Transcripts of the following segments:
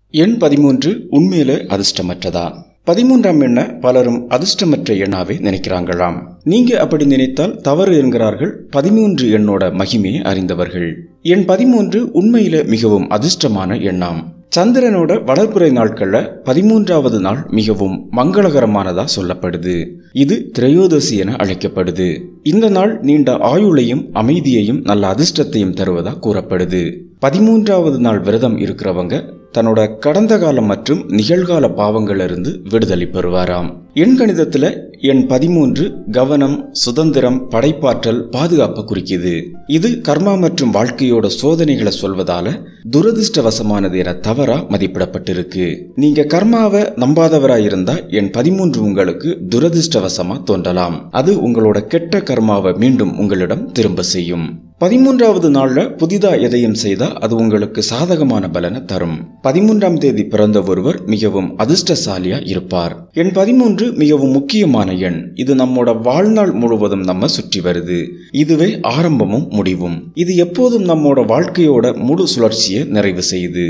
எண் 13 உண்மையிலே அதிர்ஷ்டமற்றதா? 13ஆம் எண்ண பலரும் அதிர்ஷ்டமற்ற எண்ணாவே நினைக்கிறாங்களாம். நீங்க அப்படி நினைத்தால் தவறு என்கிறார்கள் 13 எண்ணோட மகிமையை அறிந்தவர்கள். எண் 13 உண்மையிலே மிகவும் அதிர்ஷ்டமான எண்ணாம். சந்திரனோட வளர்ப்புறை நாட்கள்ல 13வது நாள் மிகவும் மங்களகரமானதா சொல்லப்படுது. இது திரையோதசி என அழைக்கப்படுது. இந்த நாள் நீண்ட ஆயுளையும் அமைதியையும் நல்ல அதிர்ஷ்டத்தையும் தருவதா கூறப்படுது. 13வது நாள் விரதம் இருக்கிறவங்க தன்னோட கடந்த காலம் மற்றும் நிகழ்கால பாவங்களிலிருந்து விடுதலை பெறுவாராம். எண் கணிதத்துல எண் 13 கவனம், சுதந்திரம், படைப்பாற்றல், பாதுகாப்பை குறிக்குது. இது கர்மா மற்றும் வாழ்க்கையோட சோதனைகளை சொல்வதால துரதிருஷ்டவசமானது என தவறா மதிப்பிடப்பட்டிருக்கு. நீங்க கர்மாவை நம்பாதவராயிருந்தா எண் 13 உங்களுக்கு துரதிருஷ்டவசமா தோன்றலாம். அது உங்களோட கெட்ட கர்மாவை மீண்டும் உங்களிடம் திரும்ப செய்யும். 13வது நாள்ல புதிதா எதையும் செய்தா அது உங்களுக்கு சாதகமான பலனை தரும். 13ஆம் தேதி பிறந்த ஒருவர் மிகவும் அதிர்ஷ்டசாலியா இருப்பார். எண் 13 மிகவும் முக்கியமான எண். இது நம்மோட வாழ்நாள் முழுவதும் நம்ம சுற்றி வருது. இதுவே ஆரம்பமும் முடிவும். இது எப்போதும் நம்மோட வாழ்க்கையோட முழு சுழற்சியை நிறைவு செய்யுது.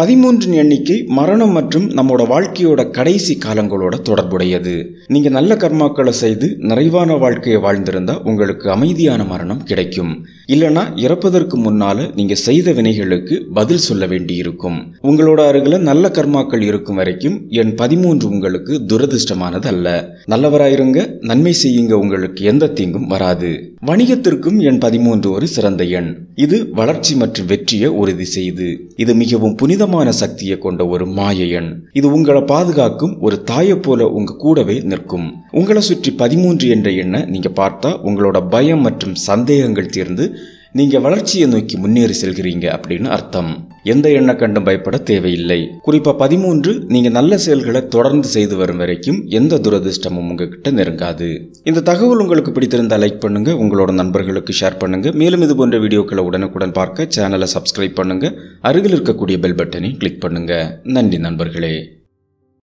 13 எண்ணிக்கை மரணம் மற்றும் நம்மோட வாழ்க்கையோட கடைசி காலங்களோட தொடர்புடையது. நீங்க நல்ல கர்மாக்களை செய்து நிறைவான வாழ்க்கையை வாழ்ந்திருந்தா உங்களுக்கு அமைதியான மரணம் கிடைக்கும். இல்லனா இறப்பதற்கு முன்னால நீங்க செய்த வினைகளுக்கு பதில் சொல்ல வேண்டி இருக்கும். உங்களோட அருகில நல்ல கர்மாக்கள் இருக்கும் வரைக்கும் எண் 13 உங்களுக்கு துரதிருஷ்டமானது அல்ல. நல்லவராயிருங்க, நன்மை செய்யுங்க, உங்களுக்கு எந்த தீங்கும் வராது. வணிகத்திற்கும் எண் 13 ஒரு சிறந்த எண். இது வளர்ச்சி மற்றும் வெற்றியை உறுதி செய்து. இது மிகவும் புனிதமான சக்தியை கொண்ட ஒரு மாய எண். இது உங்களை பாதுகாக்கும் ஒரு தாயை போல உங்க கூடவே நிற்கும். உங்களை சுற்றி 13 என்ற எண்ணை நீங்க பார்த்தா உங்களோட பயம் மற்றும் சந்தேகங்கள் தீர்ந்து நீங்க வளர்ச்சியை நோக்கி முன்னேறி செல்கிறீங்க அப்படின்னு அர்த்தம். எந்த எண்ணை கண்டும் பயப்பட தேவையில்லை. குறிப்பா 13 நீங்க நல்ல செயல்களை தொடர்ந்து செய்து வரும் வரைக்கும் எந்த துரதிர்ஷ்டமும் உங்ககிட்ட நெருங்காது. இந்த தகவல் உங்களுக்கு பிடித்திருந்தா லைக் பண்ணுங்க, உங்களோட நண்பர்களுக்கு ஷேர் பண்ணுங்க. மேலும் இது போன்ற வீடியோக்களை உடனுக்குடன் பார்க்க சேனலை சப்ஸ்கிரைப் பண்ணுங்க. அருகில் இருக்கக்கூடிய பெல் பட்டனை கிளிக் பண்ணுங்க. நன்றி நண்பர்களே.